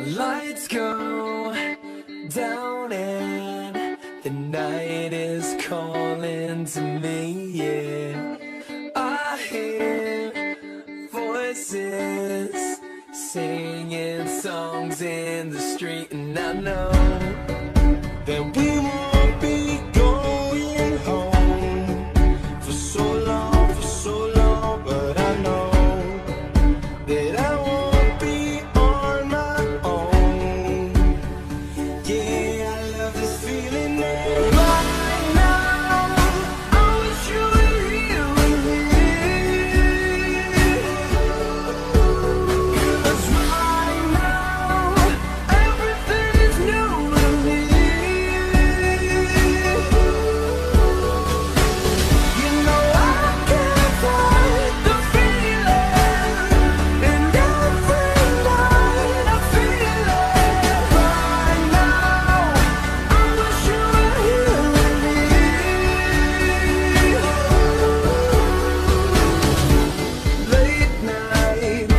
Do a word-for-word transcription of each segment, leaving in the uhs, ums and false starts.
Lights go down and the night is calling to me, yeah. I hear voices singing songs in the street, and I know that we won't be going home for so long, for so long, but I know that I won't be on my own. Yeah, I love this feeling now. Right now, I wish you were here with me. 'Cause right now, everything is new to me. You know I can't fight the feeling, and every night I feel it. Right now, I wish you were here with me. Late night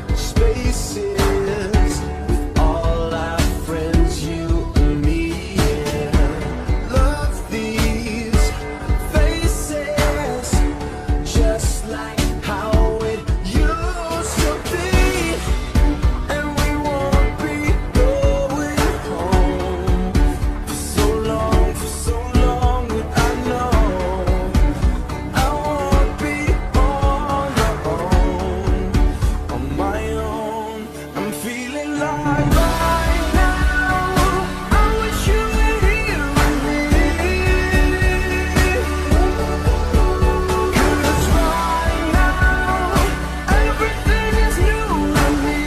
spaces with all our friends, you and me, yeah. Love these faces, just like how it used to be. And we won't be going home for so long, for so long, but I know I won't be on my own, on my own. I'm feeling like right now, I wish you were here with me. 'Cause right now, everything is new to me.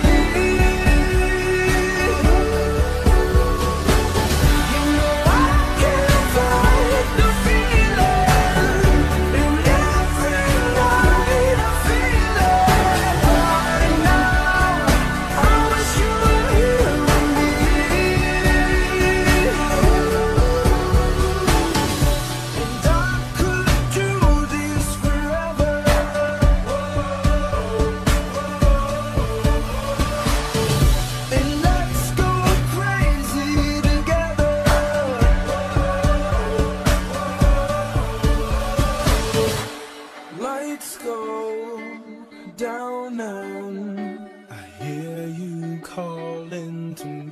You know I can't fight the feeling, and every night I feel it. Right now, I wish you were here with me. And I could do this forever. And let's go crazy together. Lights go down and I hear you calling to me.